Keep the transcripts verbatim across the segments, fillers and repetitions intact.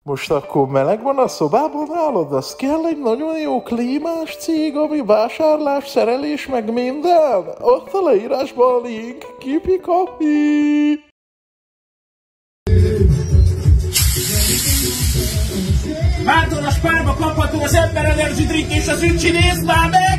Most akkor meleg van a szobában nálad? Az kell egy nagyon jó klímás cég, ami vásárlás, szerelés, meg minden? Ott a leírásban a link. Kipi-kapi! Mától a spárba kapható az Ember Energy Drink és az Üncsi, nézd már meg!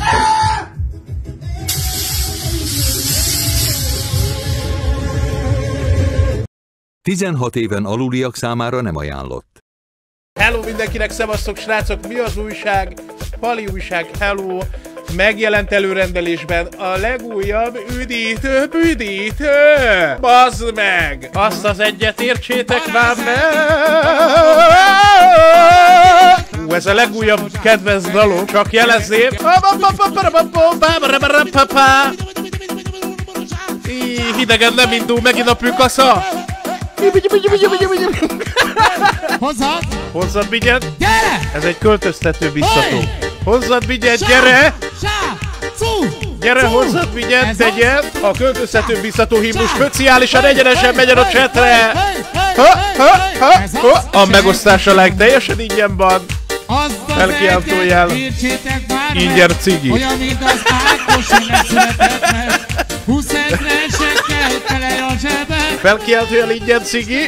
tizenhat éven aluliak számára nem ajánlott. Hello mindenkinek, szevasztok srácok, mi az újság? Pali újság, hello! Megjelent előrendelésben a legújabb üdítő üdítő! Bazd meg! Azt az egyet értsétek már meg! Hú, ez a legújabb kedvenc dalom, csak jelezném. Hidegen nem indul, megint a pükasza! Hozzad! Hozzad, Bigyed! Gyere! Ez egy költöztető biztató. Hozzad, Bigyed, gyere! Gyere, hozzad, Bigyed, tegyed! A költöztető biztató himnus speciálisan egyenesen megyen a csetre! Ha, ha, ha, ha. A megosztás a like teljesen ingyen van. Felkiáltójel. Ingyen cigi. Olyan, mint az Ákos, hogy nem született meg. huszezresekkel tele a zsebe. Felkiáltójel ingyen cigi.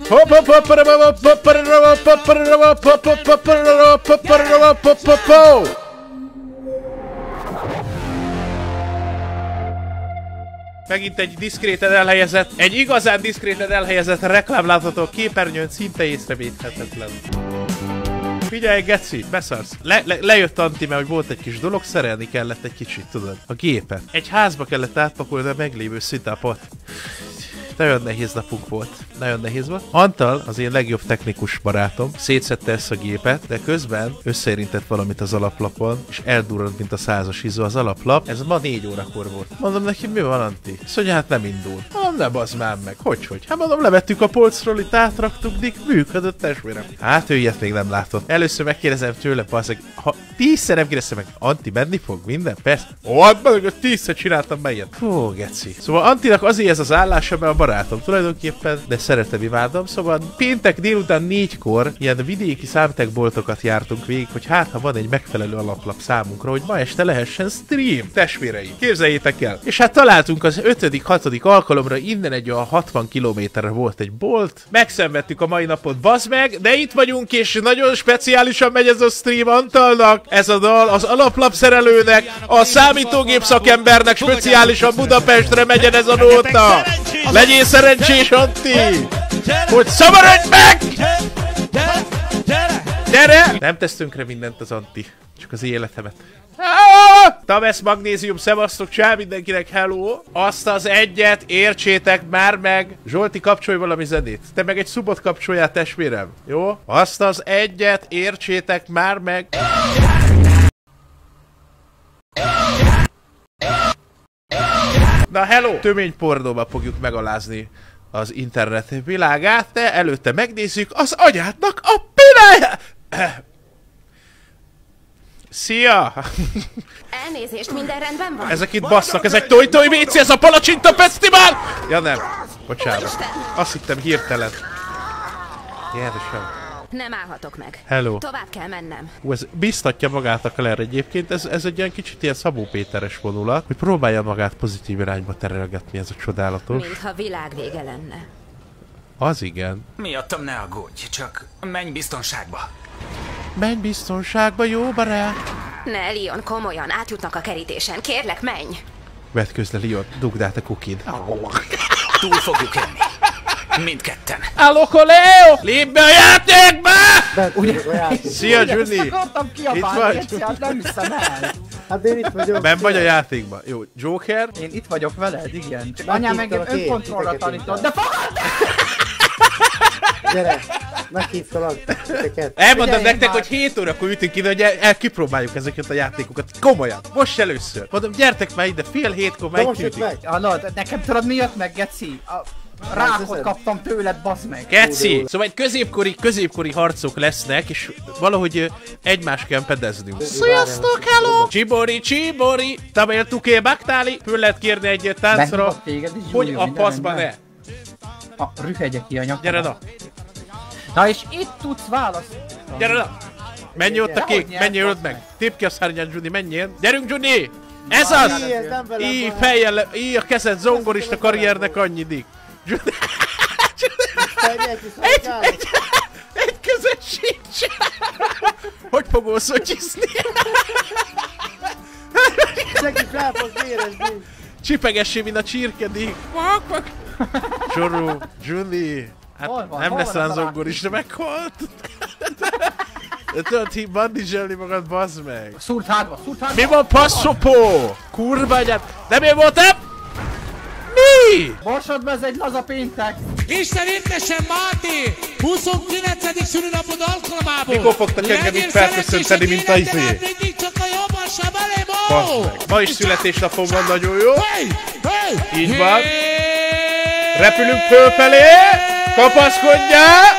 Megint egy diszkréten elhelyezett, egy igazán diszkréten elhelyezett reklám látható a képernyőn, szinte észrevéthetetlen. Figyelj, geci, beszarsz. Le, le, lejött Anti, mert hogy volt egy kis dolog, szerelni kellett egy kicsit, tudod, a gépet. Egy házba kellett átpakolni a meglévő szitapot. Nagyon nehéz napunk volt. Nagyon nehéz volt. Antal, az én legjobb technikus barátom, szétszedte ezt a gépet, de közben összeérintett valamit az alaplapon, és eldurrant, mint a százas izó az alaplap. Ez ma négy órakor volt. Mondom neki, mi van, Anti? Azt mondja, hát nem indul. Mondom, ne bazd már meg. Hogyhogy? Hát mondom, levettük a polcról, itt átraktuk, dik, működött, testvérem. Hát ő ilyet még nem látott. Először megkérdezem tőle, bazzeg, ha tízszer nem kérdeztem meg, Anti menni fog minden? Persze. Ó, hát meg, tízszer csináltam meg ilyet. Hú, geci. Szóval Antinak azért ez az állása, mert a barátom tulajdonképpen, de szeretem, imádom. Szóval péntek délután négykor ilyen vidéki számítógépboltokat jártunk végig, hogy hát ha van egy megfelelő alaplap számunkra, hogy ma este lehessen stream. Testvérei, képzeljétek el. És hát találtunk az ötödik, hatodik alkalomra, innen egy olyan hatvan kilométerre volt egy bolt. Megszenvedtük a mai napot, bazd meg, de itt vagyunk, és nagyon speciálisan megy ez a stream Antalnak. Ez a dal az alaplapszerelőnek, a számítógép szakembernek speciálisan Budapestre megyen ez a nóta. Legyél szerencsés, Anti! Hogy szamaradj meg! Gyere! Nem tesz tönkre mindent az Anti, csak az életemet. Tavesz magnézium, szevasztok, csá mindenkinek, hello! Azt az egyet értsétek már meg! Zsolti, kapcsolj valami zenét. Te meg egy szubot kapcsoljál, testvérem. Jó? Azt az egyet értsétek már meg! Na hello! Tömény pornóba fogjuk megalázni az internet világát, de előtte megnézzük az agyádnak a pináját! Szia! Elnézést, minden rendben van? Ezek itt basszak, ez egy toj-toj vécé, ez a Palacsinta Fesztivál! Ja nem, bocsánat. Azt hittem hirtelen. Jézusom. Nem állhatok meg. Hello. Tovább kell mennem. Ú, ez biztatja magát a Claire egyébként, ez, ez egy ilyen kicsit ilyen Szabó Péteres vonulat, hogy próbálja magát pozitív irányba terelgetni, ez a csodálatos. Mintha világvége lenne. Az igen. Miattam ne aggódj, csak menj biztonságba. Menj biztonságba, jó barát! Ne, Leon, komolyan, átjutnak a kerítésen. Kérlek, menj! Vedd közle, Leon, dugd át a kukid. Túl fogjuk élni. Mindketten. Allo, Leo! Lépj be a játékba! Szia, Juni! Itt vagy? Nem hiszem el. Hát én itt vagyok. Ben vagy a játékban. Jó, Joker? Én itt vagyok veled, igen. Csak anyám engem önkontrollra tanított, de fogad! Gyere, meghívtalak titeket. Elmondom nektek, hogy hét órakor ütünk ide, hogy el, el kipróbáljuk ezeket a játékokat. Komolyan. Most először. Mondom, gyertek már ide, fél hétkor megküldik. Anna, nekem tudod mi jött meg, geci? A rákot kaptam tőled, bazd meg. Geci! Szóval egy középkori, középkori harcok lesznek, és valahogy egymást kell pedeznünk. Sziasztok, hello! Csibori, csibori! Tabél tuké baktáli! Föl lehet kérni egy táncra, hogy a paszba ne. A rühegye ki a nyakadat. Gyere na! Na és itt tudsz válaszolni. Gyere le! Menj ott a kék, menj öld meg! Tép ki a szárnyát, Juni, menjél! Gyerünk, Juni! Ez az! Így fejjel le, így a kezed zongorista karriernek annyi dik. Egy, egy, egy kezed sincs! Hogy fogol szöcsizni? Segíts rá fog vérezni! Csipegessé, mint a csirkedik! Zsoró, Juni! Hát Hol van? nem Hol lesz van rá az a zongorista, meghalt! De tudod, hi- bandizselni magad, bazd meg! Szúrt hátba, szúrt hátba! Mi van, passzopó? Kurva anyát! Nem én voltam? Mi? Borsodba, ez egy laza péntek! Isten értesen, Máté! huszonkilencedik szülinapod alkalmából! Mikor fogtak engem itt felköszönteni, mint a izé? Mindig csak a jobban sem elém! Baszd meg! Ma is születésnapom van, nagyon jó! Hey! Hey! Így van! Repülünk fölfelé! Kapaszkodjál!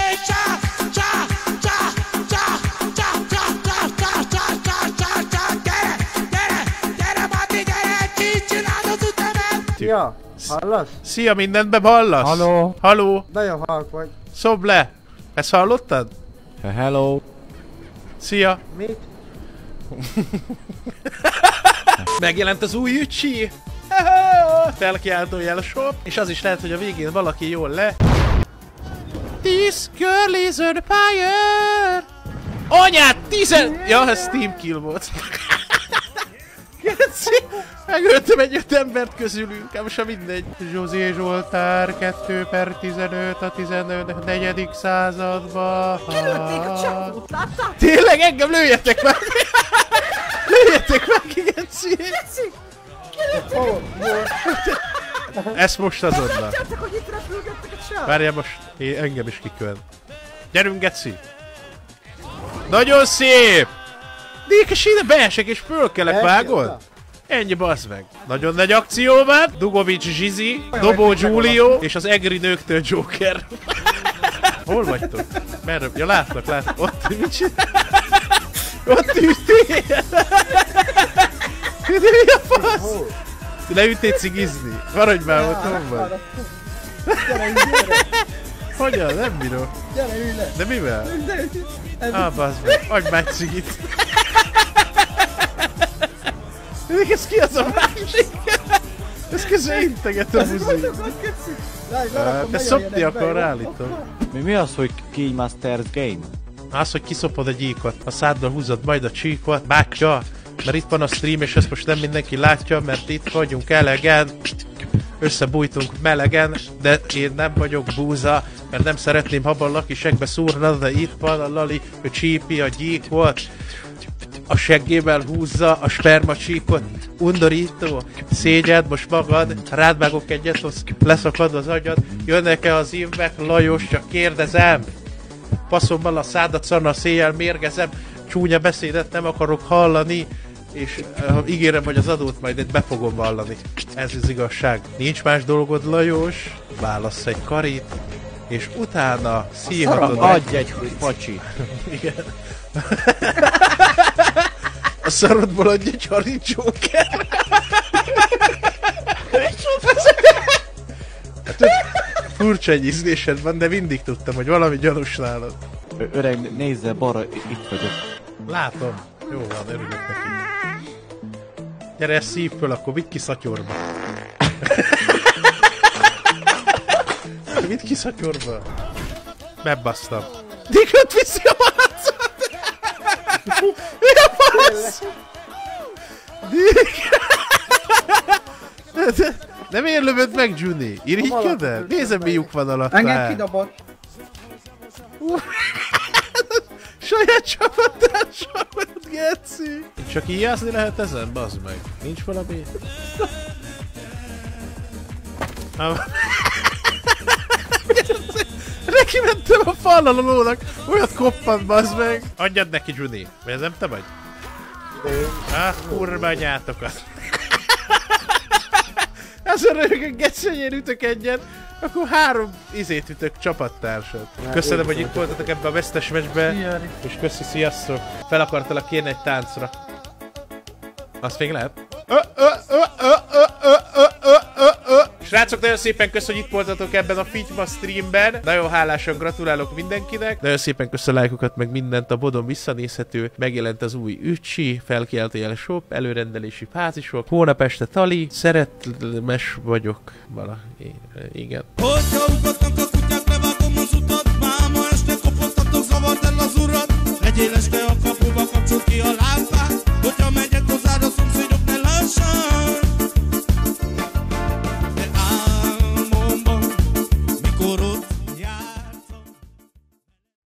Szia! Hallasz? Szia, mindenbe hallasz? Halló. Halló? Nagyon halk vagy. Szobd le! Ezt hallottad? Hello! Szia! Mit? Megjelent az új ücsi! Felkiáltójel a shop, és az is lehet, hogy a végén valaki jól le. This girl is on fire! Anyát, tizen... Ja, ez Steam kill volt. Geci, megöltem egy öt embert közülünk, ám sem mindegy. Zsózé Zsoltár, kettő per tizenöt a tizennegyedik században. Kilőtték a csapót, láttál? Tényleg, engem lőjetek meg! Lőjetek meg, Geci! Geci! Kilőtték! Ezt most azonnal. Látjátok, hogy itt repülgettek a csap? Várjál most, én engem is kikölt. Gyerünk, Geci! Nagyon szép! Dékes ide beesek és fölkelek, vágod? Ennyi, bazd meg. Nagyon nagy akció van. Dugovics Zsizi, Dobó Giulio és az egri nőktől Joker. Hol vagytok? Merre? Ja, látlak, látlak. Ott mit csinál? Ott ültél! De mi a fasz? Leültél cigizni. Maradj már ott, hol van? Hogyan? Nem bírok. Gyere, ülj le! De mivel? Ah, bazd meg. Adj már egy cigit. Ez ki az a másik? Ez közben integet a buzi. Te szopni akar, állítom. Mi, mi az, hogy Keymaster's Game? Az, hogy kiszopod a gyíkot, a száddal húzod majd a csíkot, bátya, mert itt van a stream, és ezt most nem mindenki látja, mert itt vagyunk elegen, összebújtunk melegen, de én nem vagyok búza, mert nem szeretném habban lakisekbe szúrna, de itt van a Lali, ő csípi a gyíkot, a seggével húzza a spermacsíkot, undorító, szégyed most magad, rád vágok egyet, az leszakad az agyad, jönnek-e az évek, Lajos, csak kérdezem, passzommal a szádat szarna széjjel mérgezem, csúnya beszédet nem akarok hallani, és uh, ígérem, hogy az adót majd itt be fogom vallani. Ez az igazság. Nincs más dolgod, Lajos, válassz egy karit, és utána szíhatod. Adj egy pacsit. Igen. A szarodból adj egy harit, Joker. Hát, furcsa egy ízlésed van, de mindig tudtam, hogy valami gyanús nálad. Ö- öreg, nézzel balra, itt vagyok. Látom. Jó van, örülök neki. Gyere, ezt szív föl, akkor vidd ki szatyorba. Vidd ki szatyorba. Megbasztam. Diköt viszi a malacot! Mi a fasz? Dik! De, de miért lövöd meg, Juni? Irigyköd el? Nézem, mi lyuk van alatt. Engem kidobott. Saját csapattársamat, Geci! Csak íjázni lehet ezen? Bazd meg. Nincs valami? Neki mentem a fallal a lónak, olyat koppant, bazd meg! Adjad neki, Juni. Vagy ez nem te vagy? Ah, kurva anyátokat. Azon rögök, Geci, hogy én ütök egyet, akkor három izét ütök csapattársat. Köszönöm, hogy itt voltatok ebbe a vesztes meccsbe, és köszi, sziasztok. Fel akartalak kérni egy táncra. Azt még lehet? Srácok, nagyon szépen köszönöm, hogy itt voltatok ebben a Figyma streamben. Nagyon hálásan gratulálok mindenkinek. Nagyon szépen köszönöm a lájkokat, meg mindent. A bodon visszanézhető. Megjelent az új Ücsi, felkiáltójel shop, előrendelési fázisok. Hónap este tali, szeretmes vagyok. Vala, igen.